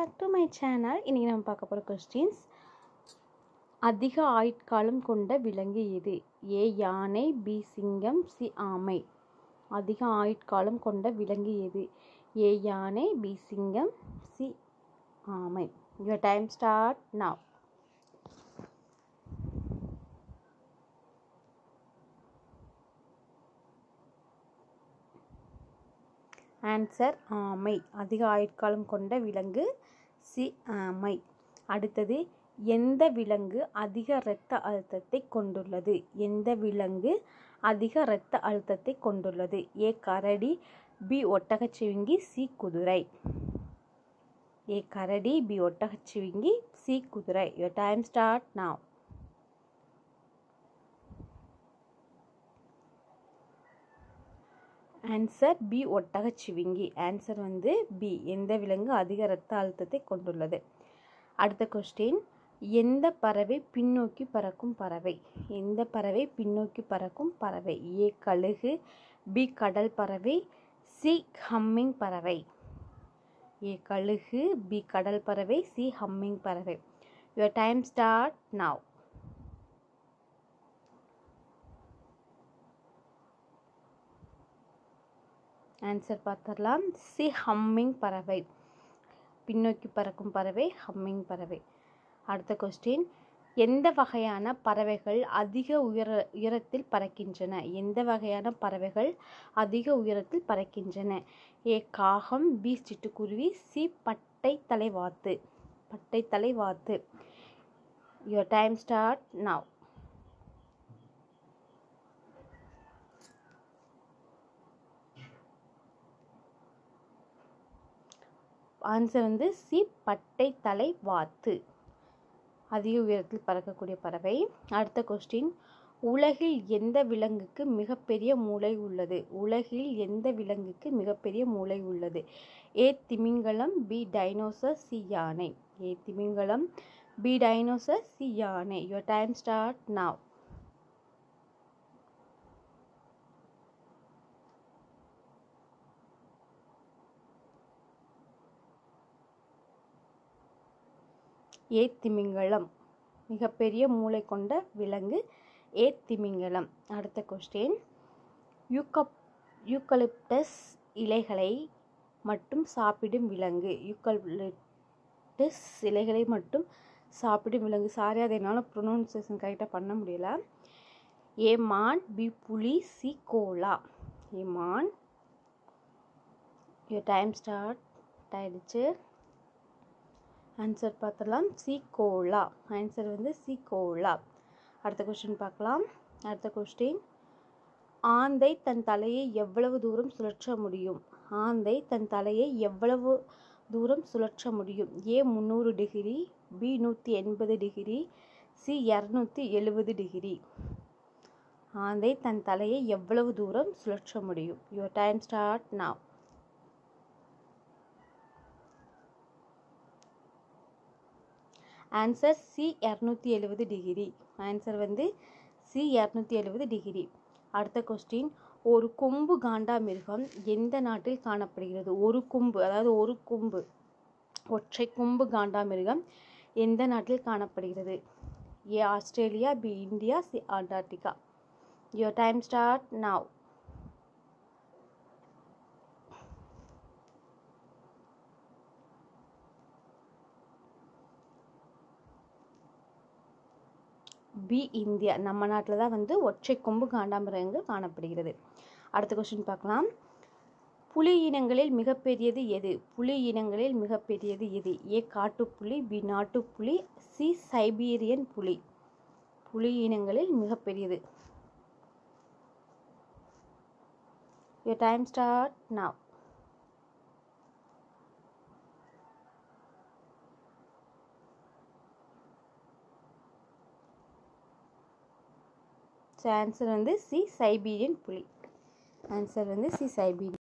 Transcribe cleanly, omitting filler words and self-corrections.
Back to my channel. இன்றைக்கி நம்ம பார்க்க போகிற கொஸ்டின்ஸ். அதிக ஆயுட்காலம் கொண்ட விலங்கு எது? ஏ யானை, பி சிங்கம், சி ஆமை. அதிக ஆயுட்காலம் கொண்ட விலங்கு எது? ஏ யானை, பி சிங்கம், சி ஆமை. Your time start now. Answer ஆமை. அதிக ஆயுட்காலம் கொண்ட விலங்கு சி ஆமை. அடுத்தது, எந்த விலங்கு அதிக இரத்த அழுத்தத்தை கொண்டுள்ளது? எந்த விலங்கு அதிக இரத்த அழுத்தத்தை கொண்டுள்ளது? ஏ கரடி, பி ஒட்டகச்சிவிங்கி, சி குதிரை. ஏ கரடி, பி ஒட்டகச்சிவிங்கி, சி குதிரை. Your time start now. Answer B ஒட்டகச்சிவிங்கி. Answer B. எந்த விலங்கு அதிக இரத்த அழுத்தத்தை கொண்டுள்ளது? அடுத்த கொஸ்டின். எந்த பறவை பின்னோக்கி பறக்கும் பறவை? எந்த பறவை பின்னோக்கி பறக்கும் பறவை? ஏ கழுகு, பி கடல் பறவை, சி ஹம்மிங் பறவை. ஏ கழுகு, பி கடல் பறவை, சி ஹம்மிங் பறவை. Your time start now. Answer பார்த்துடலாம். சி ஹம்மிங் பறவை. பின்னோக்கி பறக்கும் பறவை ஹம்மிங் பறவை. அடுத்த கொஸ்டின். எந்த வகையான பறவைகள் அதிக உயரத்தில் பறக்கின்றன? எந்த வகையான பறவைகள் அதிக உயரத்தில் பறக்கின்றன? ஏ காகம், பி சிட்டுக்குருவி, சி பட்டை தலைவாத்து. பட்டை தலைவாத்து. Your time start now. Answer C பட்டை தலை வாத்து. அதிக உயரத்தில் பறக்கக்கூடிய பறவை. அடுத்த கொஸ்டின். உலகில் எந்த விலங்குக்கு மிகப்பெரிய மூளை உள்ளது? உலகில் எந்த விலங்குக்கு மிகப்பெரிய மூளை உள்ளது? ஏ திமிங்கலம், பி டைனோசர், சி யானை. ஏ திமிங்கலம், பி டைனோசர், சி யானை. Your time start now. A திமிங்கலம். மிகப்பெரிய மூளை கொண்ட விலங்கு ஏ திமிங்கலம். அடுத்த கொஸ்டின். யூக்கலிப்டஸ் இலைகளை மட்டும் சாப்பிடும் விலங்கு. யூக்கலிப்டஸ் இலைகளை மட்டும் சாப்பிடும் விலங்கு. சாரி, அதை என்னால் ப்ரொனவுன்சியேஷன் கரெக்டாக பண்ண முடியல. ஏ மான், பி புலி, சி கோலா. ஏ மான். Your time ஸ்டார்ட் ஆயிடுச்சு. ஆன்சர் பார்த்துடலாம். C koala. Answer C koala. அடுத்த கொஸ்டின் பார்க்கலாம். அடுத்த கொஸ்டின். ஆந்தை தன் தலையை எவ்வளவு தூரம் சுழற்ற முடியும்? ஆந்தை தன் தலையை எவ்வளவு தூரம் சுழற்ற முடியும்? A 300 degree, B 180 degree, C 270 degree. ஆந்தை தன் தலையை எவ்வளவு தூரம் சுழற்ற முடியும்? Your time start now. Answer C 270 degree. Answer C 270 degree. அடுத்த கொஸ்டின். ஒரு கொம்பு காண்டாமிருகம் எந்த நாட்டில் காணப்படுகிறது? ஒரு கொம்பு, அதாவது ஒரு கொம்பு, ஒற்றை கொம்பு காண்டாமிருகம் எந்த நாட்டில் காணப்படுகிறது? A Australia, B India, C Antarctica. Your time start now. B India. நம்ம நாட்டில் தான் ஒற்றை கொம்பு காண்டாமிருகங்கள் காணப்படுகிறது. அடுத்த கொஸ்டின் பார்க்கலாம். புலி இனங்களில் மிகப்பெரியது எது? புலி இனங்களில் மிகப்பெரியது எது? ஏ காட்டுப்புலி, பி நாட்டுப்புலி, சி சைபீரியன் புலி. புலி இனங்களில் மிகப்பெரியது. Your time start now. Answer C Siberian புலி. Answer C Siberian.